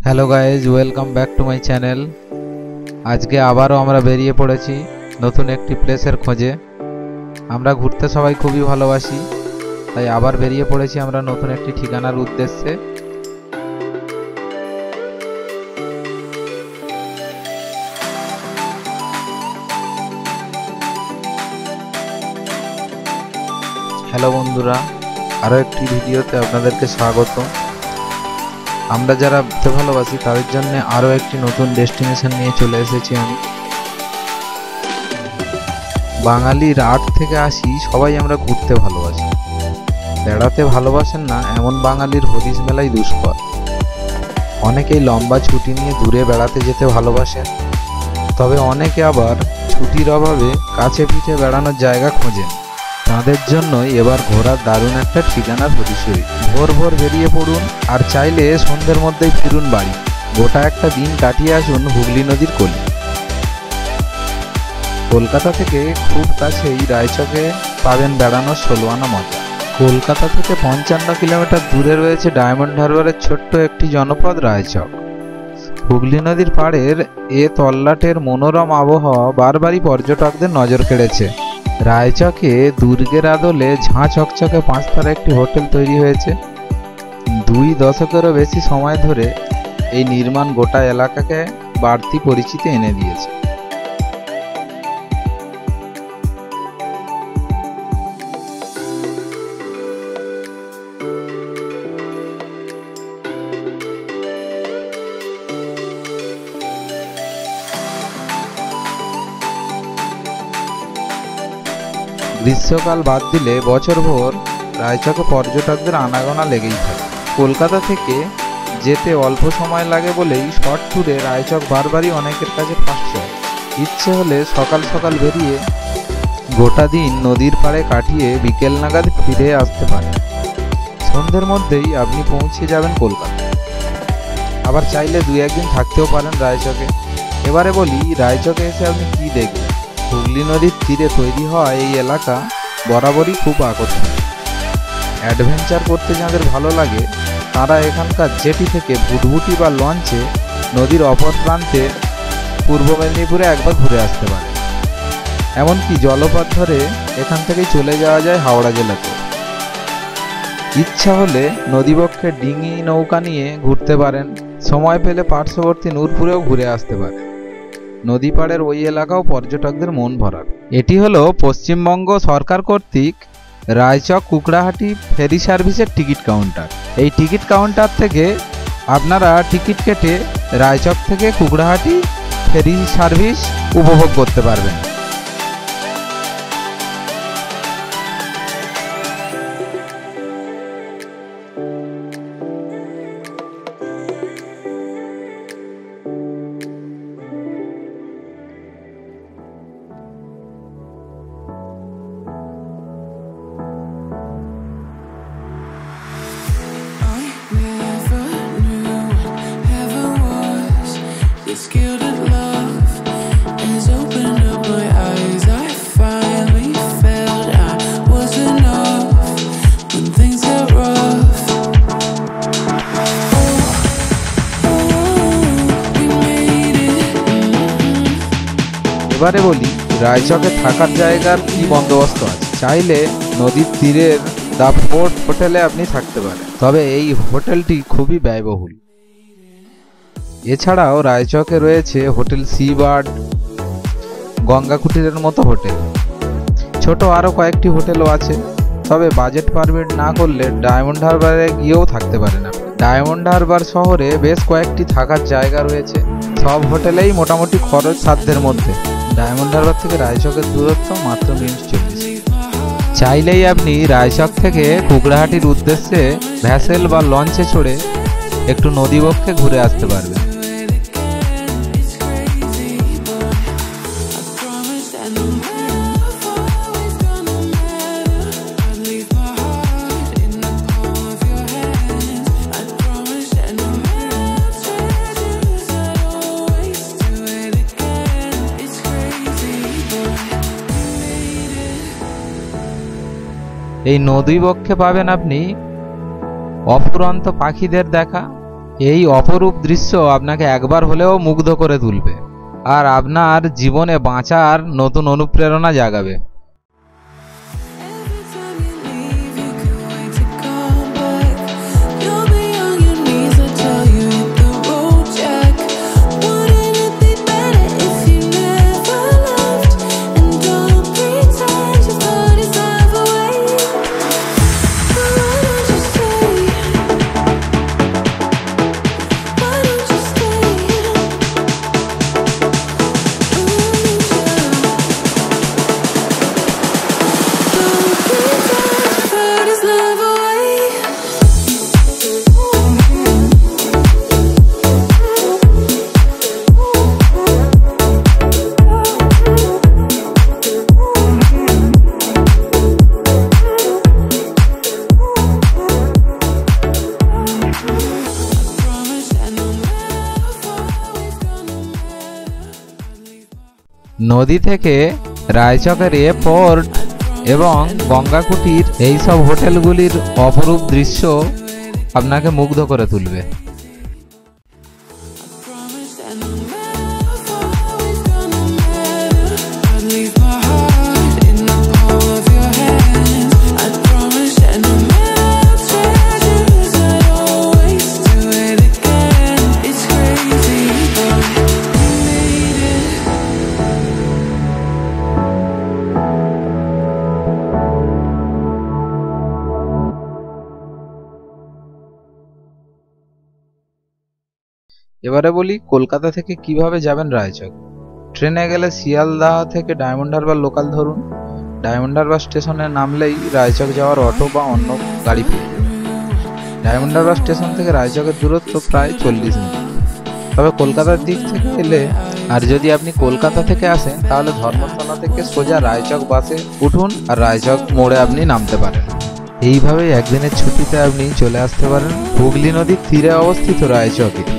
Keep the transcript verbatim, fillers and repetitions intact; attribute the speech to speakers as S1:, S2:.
S1: Hello guys welcome back to my channel. आज के आबारो आमरा बेरिये पड़ेছি नतून एकटी प्लेसের खोঁজে। আমরা ঘুরতে সবাই খুবই ভালোবাসি, তাই আবার বেরিয়ে পড়েছি আমরা নতুন একটি ঠিকানার উদ্দেশ্যে। হ্যালো বন্ধুরা, আরো একটি ভিডিওতে আপনাদেরকে স্বাগত। আমরা যারা ঘুরতে ভালোবাসি তাদের জন্য আরো একটি নতুন ডেস্টিনেশন নিয়ে চলে এসেছি আমি। বাঙালির আট থেকে আশি সবাই আমরা ঘুরতে ভালোবাসি, বেড়াতে ভালোবাসেন না এমন বাঙালির হদিস মেলাই দুষ্কর। অনেকেই লম্বা ছুটি নিয়ে দূরে বেড়াতে যেতে ভালোবাসেন, তবে অনেকে আবার ছুটির অভাবে কাছে পিঠে বেড়ানোর জায়গা খোঁজেন। তাদের জন্যই এবার ঘোরার দারুণ একটা ঠিকানার প্রতিশ্রুতি। ভোর ভোর বেরিয়ে পড়ুন, আর চাইলে সন্ধ্যের মধ্যেই ফিরুন বাড়ি। গোটা একটা দিন কাটিয়ে আসুন হুগলি নদীর কোলে। কলকাতা থেকে খুব কাছেই রায়চকে পাবেন বেড়ানোর ষোলো আনা মজা। কলকাতা থেকে পঞ্চান্ন কিলোমিটার দূরে রয়েছে ডায়মন্ড হারবারের ছোট্ট একটি জনপদ রায়চক। হুগলি নদীর পাড়ের এ তল্লাটের মনোরম আবহাওয়া বারবারই পর্যটকদের নজর কেড়েছে। রায়চকে দুর্গের আদলে ঝাঁ চকচকে পাঁচতারা একটি হোটেল তৈরি হয়েছে। দুই দশকেরও বেশি সময় ধরে এই নির্মাণ গোটা এলাকাকে বাড়তি পরিচিতি এনে দিয়েছে। গ্রীষ্মকাল বাদ দিলে বছরভর রায়চকে পর্যটকদের আনাগোনা লেগেই থাকে। কলকাতা থেকে যেতে অল্প সময় লাগে বলেই শর্ট ট্যুরে রায়চক বারবারই অনেকের কাছে ফার্স্ট চয়েস। ইচ্ছে হলে সকাল সকাল বেরিয়ে গোটা দিন নদীর পাড়ে কাটিয়ে বিকেল নাগাদ ফিরে আসতে পারেন। সন্ধ্যের মধ্যেই আপনি পৌঁছে যাবেন কলকাতা। আবার চাইলে দুই একদিন থাকতেও পারেন রায়চকে। এবারে বলি রায়চকে এসে আপনি কি দেখবেন। হুগলি নদীর তীরে তৈরি হওয়া এই এলাকা বরাবরই খুব আকর্ষণীয়। অ্যাডভেঞ্চার করতে যাদের ভালো লাগে তারা এখানকার জেটি থেকে ভুটভুটি বা লঞ্চে নদীর অপর প্রান্তে পূর্ব মেদিনীপুরে একবার ঘুরে আসতে পারে। এমনকি জলপথ ধরে এখান থেকেই চলে যাওয়া যায় হাওড়া জেলাতে। ইচ্ছা হলে নদীবক্ষে ডিঙি নৌকা নিয়ে ঘুরতে পারেন। সময় পেলে পার্শ্ববর্তী নূরপুরেও ঘুরে আসতে পারে। নদী পাড়ের ওই এলাকাও পর্যটকদের মন ভরাবে। এটি হলো পশ্চিমবঙ্গ সরকার কর্তৃক রায়চক কুকড়াহাটি ফেরি সার্ভিসের টিকিট কাউন্টার। এই টিকিট কাউন্টার থেকে আপনারা টিকিট কেটে রায়চক থেকে কুকড়াহাটি ফেরি সার্ভিস উপভোগ করতে পারবেন। এবারে বলি রায়চকে থাকার জায়গার কি বন্দোবস্ত আছে। চাইলে নদীর তীরের দ্য ফোর্ট হোটেলে আপনি থাকতে পারেন, তবে এই হোটেলটি খুবই ব্যয়বহুল। এছাড়াও রায়চকে রয়েছে হোটেল সি বার্ড, গঙ্গা কুটিরের মতো হোটেল। ছোট আরও কয়েকটি হোটেলও আছে, তবে বাজেট পারমিট না করলে ডায়মন্ড হারবারে গিয়েও থাকতে পারেন আপনি। ডায়মন্ড হারবার শহরে বেশ কয়েকটি থাকার জায়গা রয়েছে, সব হোটেলেই মোটামুটি খরচ সাধ্যের মধ্যে। ডায়মন্ড হারবার থেকে রায়চকের দূরত্ব মাত্র মিনিট চল্লিশ। চাইলেই আপনি রায়চক থেকে কুকড়াহাটির উদ্দেশ্যে ভ্যাসেল বা লঞ্চে চড়ে একটু নদীবক্ষে ঘুরে আসতে পারবেন। এই নদী বক্ষে পাবেন আপনি অফুরন্ত পাখিদের দেখা, এই অপরূপ দৃশ্য আপনাকে একবার হলেও মুগ্ধ করে তুলবে আর আপনার জীবনে বাঁচার নতুন অনুপ্রেরণা জাগাবে। নদী থেকে রায়চকের এ ফোর্ট এবং গঙ্গা কুটির এইসব হোটেলগুলির অপরূপ দৃশ্য আপনাকে মুগ্ধ করে তুলবে। এবারে বলি কলকাতা থেকে কিভাবে যাবেন রায়চক। ট্রেনে গেলে শিয়ালদাহ থেকে ডায়মন্ড হারবার লোকাল ধরুন। ডায়মন্ড হারবার স্টেশনে নামলেই রায়চক যাওয়ার অটো বা অন্য গাড়ি পেয়ে যাবেন। ডায়মন্ড হারবার স্টেশন থেকে রায়চকের দূরত্ব প্রায় চল্লিশ মিনিট। তবে কলকাতার দিক থেকে এলে আর যদি আপনি কলকাতা থেকে আসেন তাহলে ধর্মতলা থেকে সোজা রায়চক বাসে উঠুন আর রায়চক মোড়ে আপনি নামতে পারেন। এইভাবেই একদিনের ছুটিতে আপনি চলে আসতে পারেন হুগলি নদীর তীরে অবস্থিত রায়চকে।